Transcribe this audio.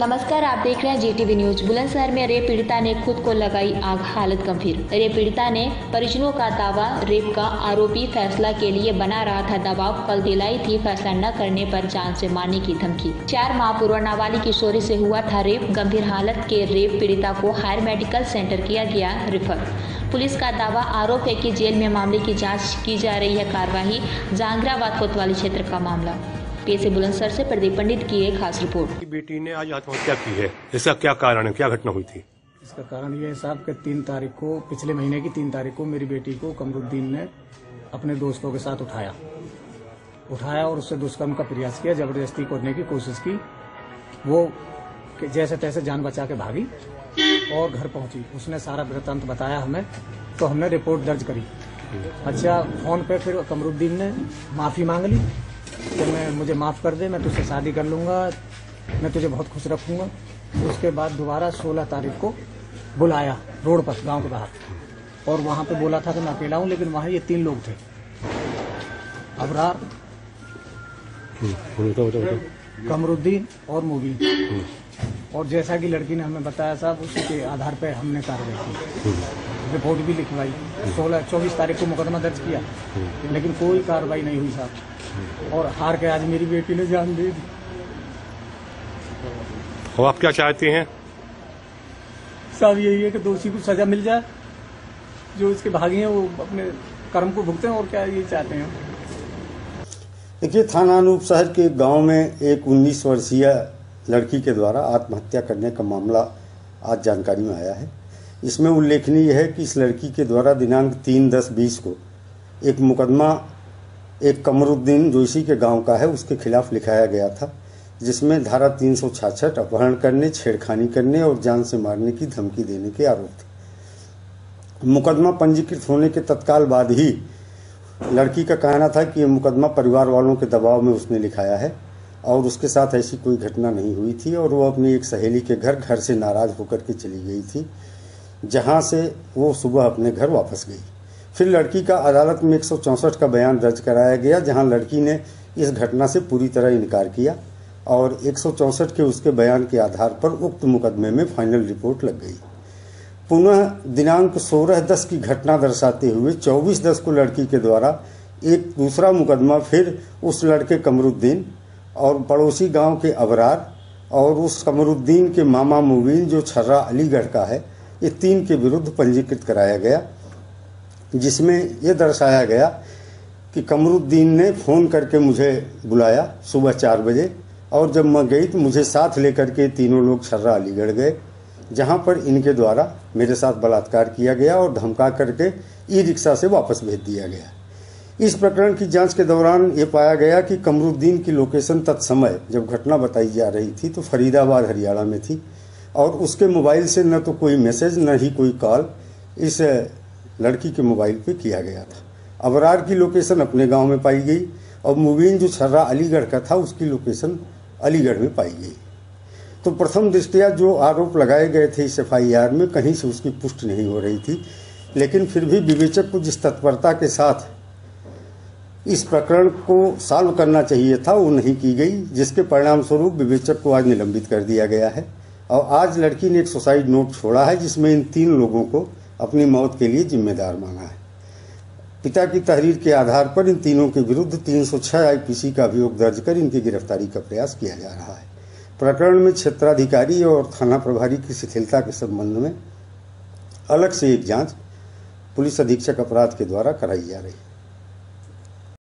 नमस्कार, आप देख रहे हैं जीटीवी न्यूज। बुलंदशहर में रेप पीड़िता ने खुद को लगाई आग, हालत गंभीर। रेप पीड़िता ने परिजनों का दावा, रेप का आरोपी फैसला के लिए बना रहा था दबाव, कल दिलाई थी फैसला न करने पर जान से मारने की धमकी। 4 माह पूर्व नाबालिग किशोरी से हुआ था रेप। गंभीर हालत के रेप पीड़िता को हायर मेडिकल सेंटर किया गया रेफर। पुलिस का दावा, आरोप है कि जेल में मामले की जाँच की जा रही है कार्रवाई। जहांगीराबाद कोतवाली क्षेत्र का मामला। पीएसए बुलंदशहर से प्रदीप पंडित की एक खास रिपोर्ट। बेटी ने आज आत्महत्या की है, इसका क्या कारण है, क्या घटना हुई थी? इसका कारण यह है साहब कि 3 तारीख को, पिछले महीने की 3 तारीख को मेरी बेटी को कमरुद्दीन ने अपने दोस्तों के साथ उठाया और उससे दुष्कर्म का प्रयास किया, जबरदस्ती करने की कोशिश की। वो जैसे तैसे जान बचा के भागी और घर पहुंची। उसने सारा वृत्तांत बताया हमें, तो हमने रिपोर्ट दर्ज करी। अच्छा, फोन पे फिर कमरुद्दीन ने माफी मांग ली कि मुझे माफ कर दे, मैं तुझसे शादी कर लूंगा, मैं तुझे बहुत खुश रखूंगा। उसके बाद दोबारा 16 तारीख को बुलाया रोड पर, गांव के बाहर, और वहां पे बोला था कि मैं अकेला हूं, लेकिन वहां ये 3 लोग थे, अबरार, कमरुद्दीन और मुबीन। और जैसा कि लड़की ने हमें बताया साहब, उसी के आधार पर हमने कार्रवाई की, रिपोर्ट भी लिखवाई। 24 तारीख को मुकदमा दर्ज किया, लेकिन कोई कार्रवाई नहीं हुई साहब। और हार के आज मेरी बेटी ने जान दे दी। और आप क्या चाहते हैं? साहब यही है कि दोषी को सजा मिल जाए, जो इसके भागी हैं वो अपने कर्म को भुगतें, और क्या ये चाहते हैं। देखिए, थाना अनूप शहर के गांव में एक 19 वर्षीय लड़की के द्वारा आत्महत्या करने का मामला आज जानकारी में आया है। इसमें उल्लेखनीय है कि इस लड़की के द्वारा दिनांक 3/10/20 को एक मुकदमा एक कमरुद्दीन जो इसी के गांव का है उसके खिलाफ लिखाया गया था, जिसमें धारा 366 अपहरण करने, छेड़खानी करने और जान से मारने की धमकी देने के आरोप थे। मुकदमा पंजीकृत होने के तत्काल बाद ही लड़की का कहना था कि ये मुकदमा परिवार वालों के दबाव में उसने लिखाया है और उसके साथ ऐसी कोई घटना नहीं हुई थी, और वो अपनी एक सहेली के घर से नाराज होकर के चली गई थी, जहां से वो सुबह अपने घर वापस गई। फिर लड़की का अदालत में 164 का बयान दर्ज कराया गया, जहां लड़की ने इस घटना से पूरी तरह इनकार किया और 164 के उसके बयान के आधार पर उक्त मुकदमे में फाइनल रिपोर्ट लग गई। पुनः दिनांक 16/10 की घटना दर्शाते हुए 24/10 को लड़की के द्वारा एक दूसरा मुकदमा फिर उस लड़के कमरुद्दीन और पड़ोसी गांव के अबरार और उस कमरुद्दीन के मामा मुबीन जो छर्रा अलीगढ़ का है, ये 3 के विरुद्ध पंजीकृत कराया गया, जिसमें यह दर्शाया गया कि कमरुद्दीन ने फ़ोन करके मुझे बुलाया सुबह 4 बजे, और जब मैं गई तो मुझे साथ लेकर के तीनों लोग छर्रा अलीगढ़ गए, जहां पर इनके द्वारा मेरे साथ बलात्कार किया गया और धमका करके ई-रिक्शा से वापस भेज दिया गया। इस प्रकरण की जांच के दौरान ये पाया गया कि कमरुद्दीन की लोकेशन तत्समय जब घटना बताई जा रही थी तो फरीदाबाद हरियाणा में थी, और उसके मोबाइल से न तो कोई मैसेज न ही कोई कॉल इस लड़की के मोबाइल पे किया गया था। अबरार की लोकेशन अपने गांव में पाई गई और मुबीन जो छर्रा अलीगढ़ का था उसकी लोकेशन अलीगढ़ में पाई गई। तो प्रथम दृष्टया जो आरोप लगाए गए थे इस FIR में, कहीं से उसकी पुष्टि नहीं हो रही थी, लेकिन फिर भी विवेचक को जिस तत्परता के साथ इस प्रकरण को सॉल्व करना चाहिए था वो नहीं की गई, जिसके परिणाम स्वरूप विवेचक को आज निलंबित कर दिया गया है। और आज लड़की ने एक सुसाइड नोट छोड़ा है, जिसमें इन 3 लोगों को अपनी मौत के लिए जिम्मेदार माना है। पिता की तहरीर के आधार पर इन तीनों के विरुद्ध 306 IPC का अभियोग दर्ज कर इनकी गिरफ्तारी का प्रयास किया जा रहा है। प्रकरण में क्षेत्राधिकारी और थाना प्रभारी की शिथिलता के संबंध में अलग से एक जांच पुलिस अधीक्षक अपराध के द्वारा कराई जा रही है।